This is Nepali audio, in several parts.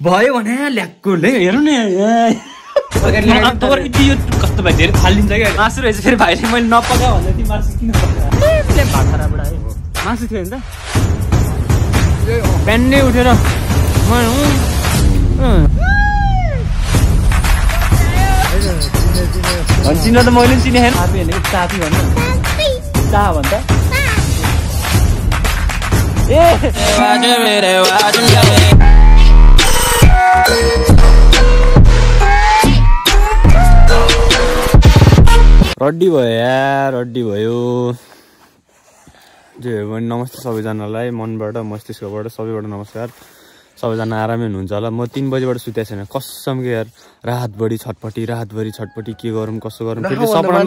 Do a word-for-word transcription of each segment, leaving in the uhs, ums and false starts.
भयो भने ल्याक्को ले हेर्नु नि कस्तो भाइ धेरै फालिदिन्छ क्या मासु रहेछ फेरि भाइले मैले नपका भन्दा ती मासु किन भाखराबाट है मासु थियो नि त बिहानै उठेर चिन्न त मैले पनि चिने होइन साथी भनेको साथी भन्नु चाह भन्छ ए रड्डी भयो यार रड्डी भयो जे हो भने नमस्ते सबैजनालाई मनबाट मस्तिष्कबाट सबैबाट नमस्कार सबैजना आरामै हुनुहुन्छ होला म तीन बजेबाट सुतेको छैन कसम के यार रातभरि छटपटी रातभरि छटपटी के गरौँ कसो गरौँ फेरि सपना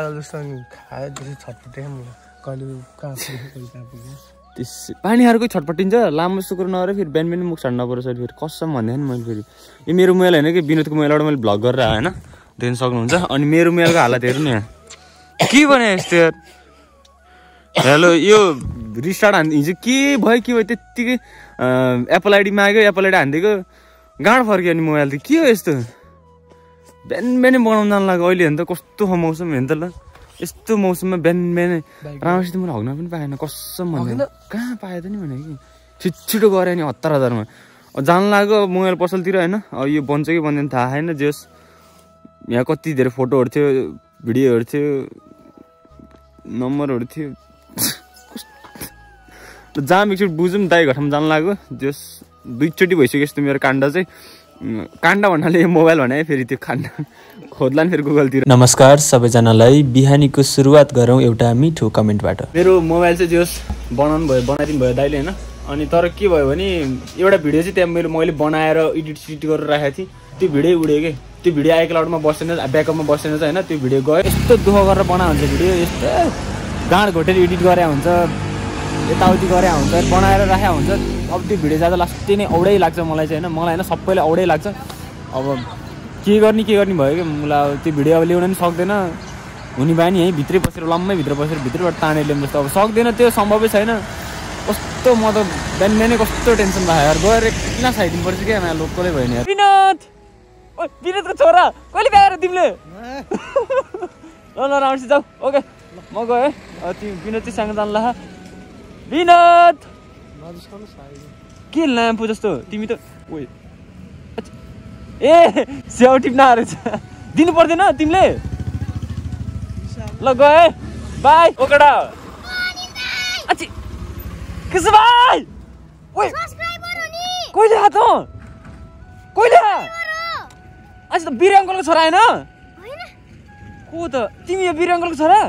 पानीहरूको छटपटिन्छ लामो जस्तो कुरो नगरेर फेरि बिहान बिहान मुख छाड्नु पर्छ फेरि कसम भन्दै नि मैले फेरि यो मेरो मोबाइल होइन कि विनोदको मोबाइलबाट मैले भ्लग गरेर आएँ होइन देख्न सक्नुहुन्छ अनि मेरो मोबाइलको हालत हेर्नु नि के भने यस्तो यार हेलो यो रिस्टार्ट हान् हिजो के भयो के भयो त्यत्तिकै एप्पल आइडी माग्यो एप्पल आइडी हानिदिएको गाँड फर्क्यो नि मोबाइल त के हो यस्तो बिहान बिहानै बनाउनु जानु लाग्यो अहिले हेर्नु त कस्तो मौसम हेर्नु त ल यस्तो मौसममा बिहान बिहानै राम्रोसित मैले हग्न पनि पाएन कसम भन्दैन कहाँ पाएँ त नि भने कि छिटो गऱ्यो नि हतार हतारमा जानु लाग्यो मोबाइल पसलतिर होइन अब यो बन्छ कि बन्दैन थाहा छैन जेस यहाँ कति धेरै फोटोहरू थियो भिडियोहरू थियो नम्बरहरू थियो जहाँ एकचोटि बुझौँ दाइ घरमा जानु लाग्यो जस दुईचोटि भइसक्यो यस्तो मेरो काण्ड चाहिँ काण्ड भन्नाले यो मोबाइल भने फेरि त्यो काण्ड खोज्ला नि फेरि गुगलतिर नमस्कार सबैजनालाई बिहानीको सुरुवात गरौँ एउटा मिठो कमेन्टबाट मेरो मोबाइल चाहिँ जस बनाउनु भयो बनाइदिनु भयो दाइले होइन अनि तर के भयो भने एउटा भिडियो चाहिँ त्यहाँ मेरो मैले बनाएर एडिट सिडिट गरेर राखेको थिएँ त्यो भिडियो उड्यो कि त्यो भिडियो आइक्लाउडमा बसेन ब्याकअपमा बसेन चाहिँ होइन त्यो भिडियो गयो यस्तो दुःख गरेर बना हुन्छ भिडियो यस्तो गाँड घोटेर एडिट गरे हुन्छ यताउति गरे हुन्छ बनाएर राखेको हुन्छ अब त्यो भिडियो जाँदा लास्टै नै औडै लाग्छ मलाई चाहिँ होइन मलाई होइन सबैलाई औडै लाग्छ अब के गर्ने के गर्ने भयो कि मलाई अब त्यो भिडियो अब ल्याउन पनि सक्दैन हुने भयो नि यहीँ भित्रै बसेर लम्मै भित्र बसेर भित्रबाट तानेर ल्याउनु जस्तो अब सक्दैन त्यो सम्भवै छैन कस्तो म त बिहान बिहानै कस्तो टेन्सन भयो यार गएर किन खाइदिनु पर्छ क्या यहाँ लोकलै भयो नि यार विनोद ओ विनोदको छोरा कहिले बिहा गरेर तिमीले ल ल राम्रोसित जाऊ ओके म गएँ है तिमी विनोद चाहिँ सँग जानु ला विनोद के ल्याम्पो जस्तो तिमी त ओ ए स्याउ टिप्न रहेछ दिनु पर्दैन तिमीले ल गए बाई ओकेडा अच्छी किस भाइ ओए सब्स्क्राइबर हो नि कहिले आ त कहिले आ आज त बिर अंकलको छोरा हैन हैन को त तिमी यो बिर अंकलको छोरा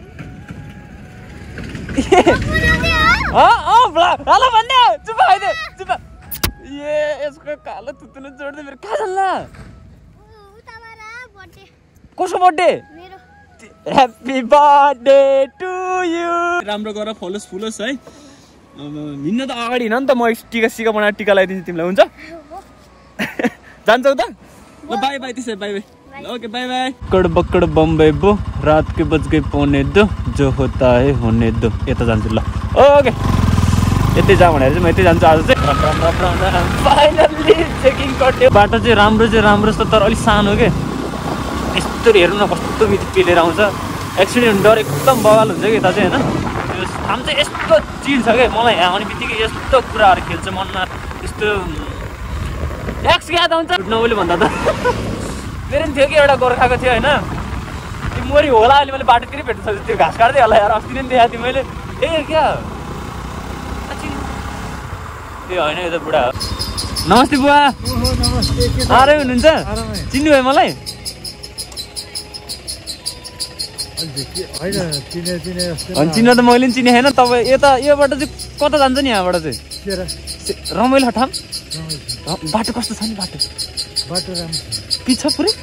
अ अ ब्ला हला भन्ने चुप भइदे चुप ए यसको कालो तुतुन जोड्दै मेरो कहाँ चल्ला उताबाट बर्थडे कसको बर्थडे मेरो ह्यापी बर्थडे टु यु राम्रो गर फलोस फुलोस है हिँड्न त अगाडि हिँड नि त म टिका सिका बनाएर टिका लगाइदिन्छु तिमीलाई हुन्छ जान्छौ त ल बाई बाई त्यसै bye bye okay bye bye कड बक्कड बम्बई बो रात के बज गए पौने दो जो होता है होने दो यता जान्छु ल ओके यतै जा भनेर चाहिँ म यतै जान्छु आज चाहिँ फाइनल्ली चेकिङ कट्यो बाटो चाहिँ राम्रो चाहिँ राम्रो छ तर अलिक सानो के यस्तो हेर्नु न कस्तो मिति पेलेर आउँछ एक्सिडेन्ट डर एकदम बवाल हुन्छ कि यता चाहिँ होइन काम चाहिँ यस्तो चिल छ क्या मलाई यहाँ आउने बित्तिकै यस्तो कुराहरू खेल्छ मनमा यस्तो एक्स याद आउँछ नबोली भन्दा त मेरो पनि थियो कि एउटा गोर्खाको थियो होइन त्यो मरि होला अहिले मैले बाटोतिर भेट्नु सक्छु त्यो घाँस काट्दै होला यार अस्ति नै देखाएको थिएँ मैले ए क्या त्यो होइन यो त बुढा हो नमस्ते बुवा आरामै हुनुहुन्छ चिन्नुभयो मलाई चिन्न त मैले पनि चिने होइन तपाईँ यता योबाट चाहिँ कता जान्छ नि यहाँबाट चाहिँ रमाइलो ठाउँ बाटो कस्तो छ नि बाटो बाटो राम्रो पिच छ पुरै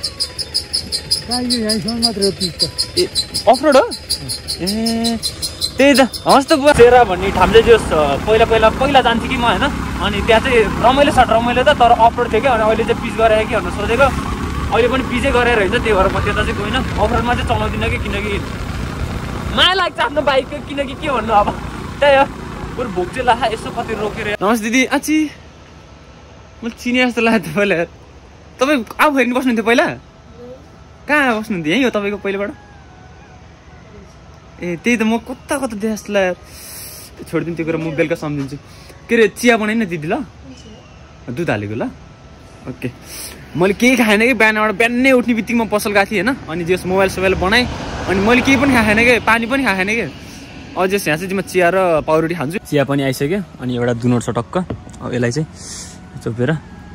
ए अफरोड हो ए त्यही त हस् त बुवा तेरा भन्ने ठाउँ चाहिँ जो पहिला पहिला पहिला जान्थेँ कि म होइन अनि त्यहाँ चाहिँ रमाइलो छ रमाइलो त तर अफरोड थियो कि अनि अहिले चाहिँ पिच गरेर कि भनेर सोधेको अहिले पनि पिचै गरेर होइन त्यही भएर म त्यता चाहिँ गइनँ अफरोडमा चाहिँ चलाउँदिनँ कि किनकि माया लाग्छ आफ्नो बाइकको किनकि के भन्नु अब त्यही हो बरु भोक चाहिँ लाखा यसो कति रोकेर नमस्ते दिदी आची म चिने जस्तो लाग्यो पहिला यार तपाईँ आऊ फेरि बस्नुहुन्थ्यो पहिला कहाँ बस्नुहुन्थ्यो यहीँ हो तपाईँको पहिलाबाट ए त्यही त म कता कता देखाएको जस्तो लाग्यो छोडिदिनु त्यो कुरा म बेलुका सम्झिन्छु के अरे चिया बनाइन दिदी ल दुध हालेको ल ओके मैले केही खाएन कि बिहानबाट बिहानै उठ्ने बित्तिकै म पसल गएको थिएँ होइन अनि जस मोबाइल सोबाइल बनाएँ अनि मैले केही पनि खाएन कि पानी पनि खाएन कि अझै यहाँ चाहिँ म चिया र पाउरोटी खान्छु चिया पनि आइसक्यो अनि एउटा दुनोट छ टक्क अब यसलाई चाहिँ चोपेर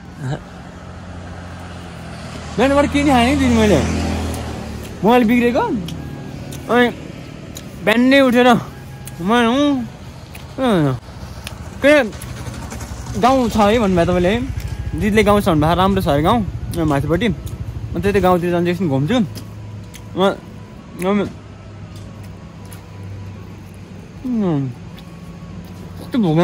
बिहानबाट केही नि खाएन कि दिदी मैले मोबाइल बिग्रेको अनि बिहानै उठेर म के गाउँ छ है भन्नुभयो तपाईँले है दिदीले गाउँ छ भन्नुभयो राम्रो छ अरे गाउँ माथिपट्टि म त्यही त गाउँतिर जान्छ एकछिन घुम्छु म कस्तो भोग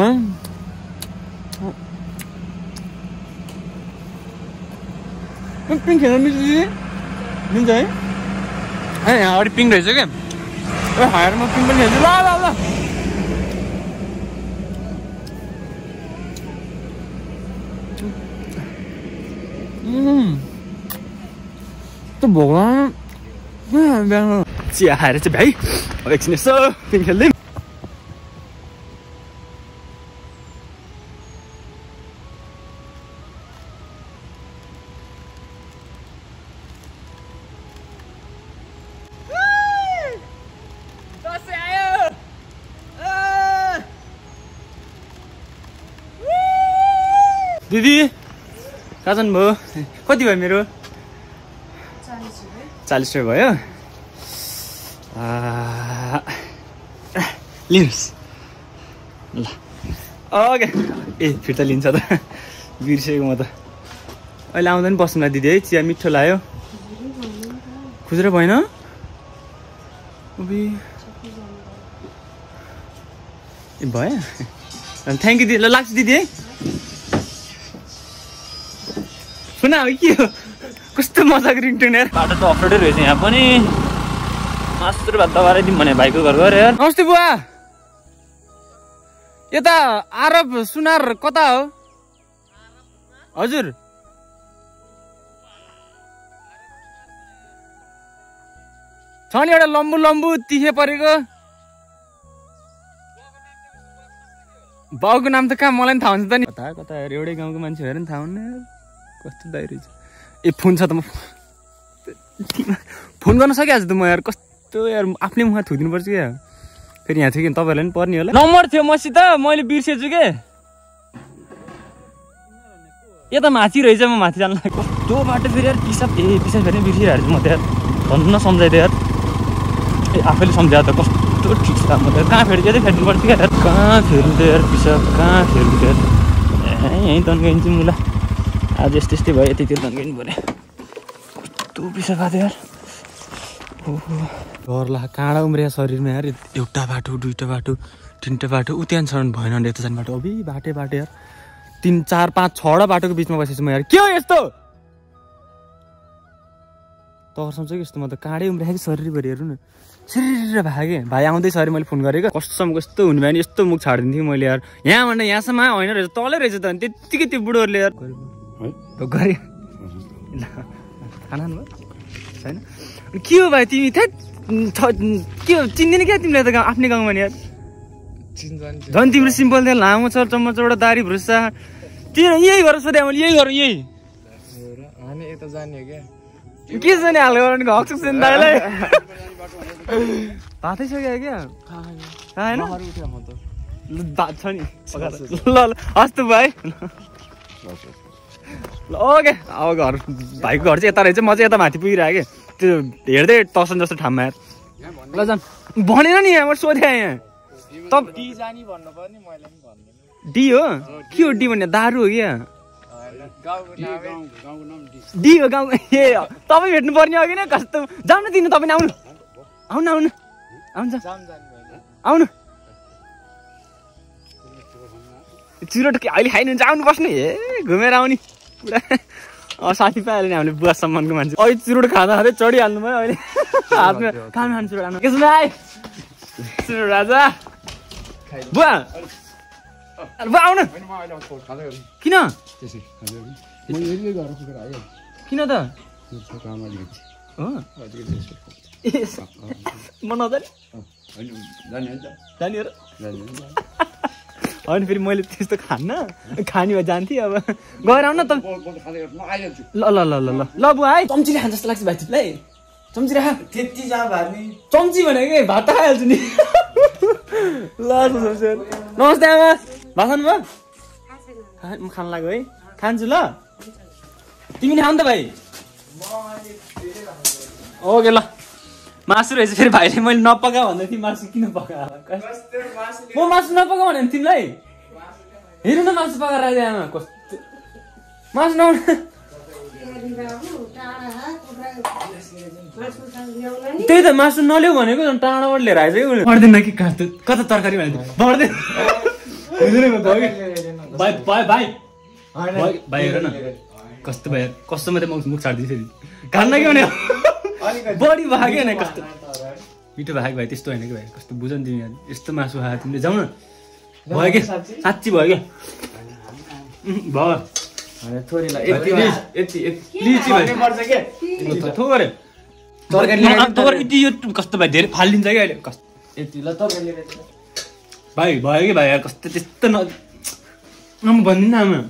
पिङ खेल्न मिल्छ दिदी मिल्छ है ए यहाँ अगाडि पिङ रहेछ क्या ए हायर म पिङ पनि खेल्छु ल ल ल भगवान् चिया खाएर चाहिँ भाइ अब एकछिन यसो पिङ खेल्दै दिदी कहाँ जानुभयो कति भयो मेरो चालिस रुपियाँ भयो लिनुहोस् ल ओके ए फिर्ता लिन्छ त बिर्सेको म त अहिले आउँदा पनि बस्नु दिदी है चिया मिठो लाग्यो खुजुरा भएन ए भयो थ्याङ्क यू दिदी ल लाग्छ दिदी है सुन के हो कस्तो मजाको रिङटोन यार बाटो त अप्रोडै रहेछ यहाँ पनि मास्टर भात दबाएर दिउँ भने भाइको घर गएर यार नमस्ते बुवा यता आरब सुनार कता हो हजुर छ नि एउटा लम्बु लम्बु तिखे परेको बाउको नाम त कहाँ मलाई पनि थाहा हुन्छ त नि कता कता यार एउटै गाउँको मान्छे भएर नि थाहा हुन्न यार कस्तो दाइ रहेछ ए फोन छ त म फोन गर्न सकिहाल्छु त म यार कस्तो यार आफ्नै मुखमा थुदिनु पर्छ क्या फेरि यहाँ थियो कि तपाईँहरूलाई पनि पर्ने होला नम्बर थियो मसित मैले बिर्सेछु के यता माथि रहेछ म माथि जानु लाग्यो कस्तो बाटो फेरि यार पिसाब ए पिसाब फेरि बिर्सिरहेको छु म त यार भन्न सम्झाइदियो यार ए आफैले सम्झायो त कस्तो ठिक छ म त कहाँ फेरि चाहिँ फेर्नु पर्छ क्या यार कहाँ फेर्नु त यार पिसाब कहाँ फेर्नु त यार ए यहीँ तन्काइन्छु मुला आज यस्तै यस्तै भयो यतितिर तन्काइनु पऱ्यो कस्तो पिसाब खाँथ्यो यार ओहो डरला काँडा उम्रिया शरीरमा यार एउटा बाटो दुईवटा बाटो तिनवटा बाटो उ त्यहाँ छ भएन भने यता जाने बाटो अबि बाटै बाटो यार तिन चार पाँच छवटा बाटोको बिचमा बसेछु म यार के हो यस्तो तर्साउँछ कि यस्तो म त काँडै उम्रिया कि शरीरभरि हेर्नु न शरीर भागेँ भाइ आउँदैछ अरे मैले फोन गरेको कस्तोसम्म कस्तो हुनु भयो नि यस्तो मुख छाडिदिन्थेँ मैले यार यहाँ भन्दा यहाँसम्म होइन रहेछ तलै रहेछ त अनि त्यत्तिकै त्यो बुढोहरूले यार गरे खाना खानुभयो छैन के हो भाइ तिमी थ्याट के हो चिन्दैन क्या तिमीलाई त गाउँ आफ्नै गाउँमा नि यार झन् तिम्रो सिम्पल थियो लामो छ चम्मच एउटा दारी भुर्सा तिम्रो यही गरेर सोधेँ मैले यही गरौँ यही के जाने हाल्यो हक्छु दाइलाई भातै सक्यो क्या खाएन भात छ नि ल ल हस् त भाइ ल ओके अब घर भाइको घर चाहिँ यता रहेछ म चाहिँ यता माथि पुगिरहेको कि त्यो हेर्दै तर्सन जस्तो ठाउँमा यार ल जाऊँ भनेन नि यहाँ म सोधेँ यहाँ डी हो के हो डी भन्ने दारू हो क्या डी हो गाउँ ए तपाईँ भेट्नु पर्ने अघि नै कस्तो जाउँ न दिनु तपाईँ आउनु आउनु आउनु आउँछ आउनु चुरोट अहिले खाइनुहुन्छ आउनु बस्नु ए घुमेर आउने पुरा साथी पाइहाल्यो नि हामीले बुवा सम्मानको मान्छे अहिले चुरोट खाँदा खाँदै चढिहाल्नु भयो अहिले हातमा खानु खानु चुरोट खानु के सुनाइ चुरोट राजा बुवा आउन किन किन त म नजाने जाने होइन फेरि मैले त्यस्तो खान्न खाने भए जान्थेँ अब गएर आउन त ल ल ल ल ल ल बुवा है चम्चीले खान्छ जस्तो लाग्छ भाइ तिमीलाई चम्ची राख त्यति जा भार्ने चम्ची भनेको भात त खाइहाल्छु नि ल नमस्ते आमा भात खानु भयो म खान लाग्यो है खान्छु ल तिमी नि खाऊ नि त भाइ ओके ल मासु रहेछ फेरि भाइले मैले नपका भन्दै थिएँ मासु किन पका म मासु नपका भने तिमीलाई हेर्नु न मासु पकाएर राख्दै आमा कस्तो मासु नआउनु त्यही त मासु नल्याउ भनेको टाढाबाट लिएर आएछ कि पर्दैन कि काट्नु कता तरकारी भने पर्दैन भाइ भाइ भाइ भाइ हेर न कस्तो भाइ कस्तो मात्रै म मुख छाड्दिन्छु फेरि खान्न कि भने बढी भाग्यो नि कस्तो मिठो भाग भाइ त्यस्तो होइन कि भाइ कस्तो बुझ नि तिमी यस्तो मासु खायो तिमीले जाऊ न भयो कि साँच्ची भयो क्या भयो थोरैलाई यति यति यति थोरै तरकारी यति यो कस्तो भाइ धेरै फालिदिन्छ कि अहिले कस्तो यति ल तरकारी भाइ भयो कि भाइ कस्तो त्यस्तो न भन्दिनँ आमा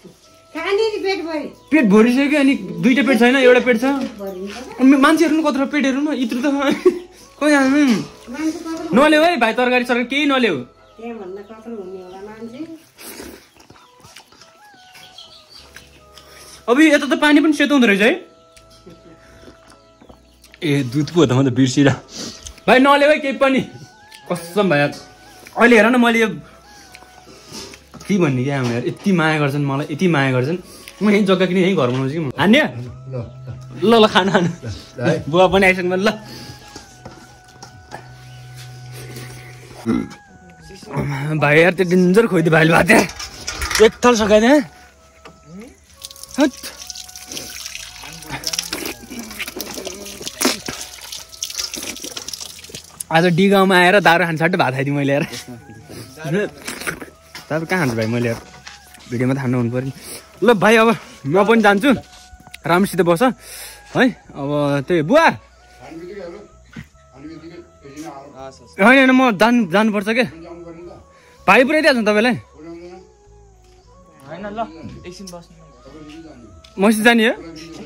पेट भरिसक्यो अनि दुईटा पेट छैन एउटा पेट छ मान्छेहरू नि कत्रो पेटहरू न यत्रो त खोइ नल्याउ है भाइ तरकारी सरकारी केही नल्याउ अब यता त पानी पनि सेतो हुँदो रहेछ है ए दुध पो त म त बिर्सिएर भाइ नल्याउ है केही पनि कसम भाइ अहिले हेर न मैले यो के भन्ने क्या आमा यार यति माया गर्छन् मलाई यति माया गर्छन् म यहीँ जग्गा किन यहीँ घर बनाउँछु कि म हान्ने ल ल खानु खानु बुवा पनि आइसक्नु ल भाइ यार त्यो डेन्जर खोइदियो भाइले भात एक थाल सकाइदिएँ आज डी गाउँमा आएर दारू खानु छाड्दै भात खाइदिएँ मैले यार तपाईँ कहाँ खान्छु भाइ मैले यार भिडियोमा थाहा हुनु पऱ्यो ल भाइ अब म पनि जान्छु राम्रोसित बस है अब त्यही बुवा होइन होइन म जानु जानुपर्छ क्या भाइ पुऱ्याइदिइहाल्छ तपाईँलाई होइन ल एकछिन बस्नु मसित जाने हो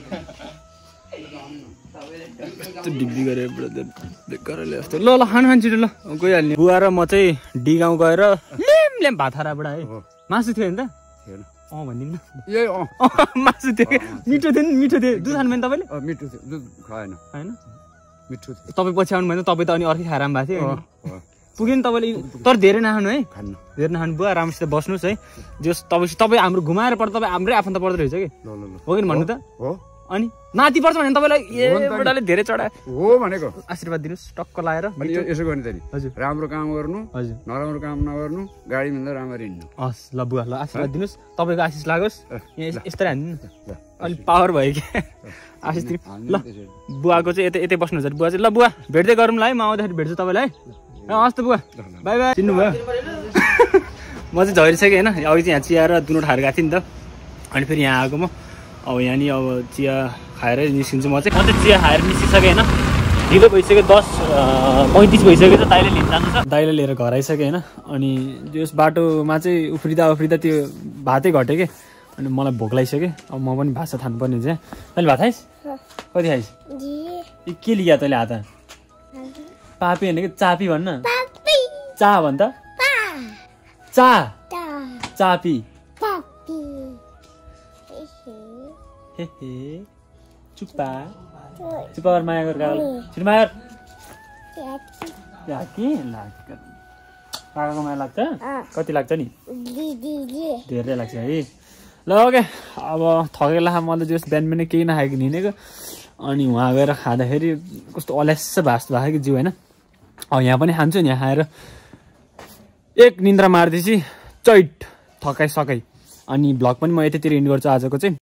डिग्री गरेर बेकारले जस्तो ल ल खानु खानु छिटो ल गइहाल्ने बुवा र म चाहिँ डी गाउँ गएर लेम लेम भात खाराबाट है मासु थियो नि त अँ भनिदिनु न ए अँ मासु थियो क्या मिठो थियो नि मिठो थियो दुध खानु भयो नि तपाईँले मिठो थियो दुध खाएन होइन मिठो थियो तपाईँ पछि आउनु भयो तपाईँ त अनि अर्कै खाएर भएको थियो पुग्यो नि तपाईँले तर धेरै नखानु है खानु धेरै नखानु बुवा राम्रोसित बस्नुहोस् है जस तपाईँ तपाईँ हाम्रो घुमाएर पर्दा तपाईँ हाम्रै आफन्त पर्दो रहेछ कि हो कि भन्नु त हो अनि नाति पर्छ भने तपाईँलाई ए बुढाले धेरै चढाए हो भनेको आशीर्वाद दिनुहोस् टक्क लाएर यसो गर्ने त नि हजुर राम्रो काम गर्नु हजुर नराम्रो काम नगर्नु गाडी मिल्दा राम्ररी हिँड्नु हस् ल बुवा ल आशीर्वाद दिनुहोस् तपाईँको आशिष लागोस् यहाँ यस्तै हान्दिनु अलिक पावर भयो कि आशिष दिनु ल बुवाको चाहिँ यतै यतै बस्नुहुन्छ बुवा चाहिँ ल बुवा भेट्दै गरौँ ल है म आउँदाखेरि भेट्छु तपाईँलाई है हस् त बुवा बाई बाई चिन्नुभयो म चाहिँ झरिसकेँ होइन अघि चाहिँ यहाँ चिया र दुनो खाएर गएको थिएँ नि त अनि फेरि यहाँ आएको म अब यहाँ नि अब चिया खाएर निस्किन्छु म चाहिँ म चाहिँ चिया खाएर निस्किसकेँ होइन ढिलो भइसक्यो दस पैँतिस भइसक्यो त दाइले लिन जानु छ दाइले लिएर घर आइसक्यो होइन अनि त्यस बाटोमा चाहिँ उफ्रिँदा उफ्रिँदा त्यो भातै घट्यो कि अनि मलाई भोक लागिसक्यो अब म पनि भाषा थान्नुपर्ने चाहिँ तैँले भात खाइस् कति खाइस् के लिया तैँले हात पापी होइन कि चापी भन्न चा भन् त चा चापी हे हे चुप्पा चुप्पा माया गर छिटो माया के लाग्छ काकाको माया लाग्छ कति लाग्छ नि धेरै लाग्छ है ल ओके अब थकेला मैले जस बिहान बिहान केही नखाएको हिँडेको अनि उहाँ गएर खाँदाखेरि कस्तो अल्यास भास भएको कि जिउ होइन अब यहाँ पनि खान्छु नि यहाँ खाएर एक निन्द्रा मार्दैछु चैट थकाइ सकाइ अनि भ्लग पनि म यतैतिर इन्ड गर्छु आजको चाहिँ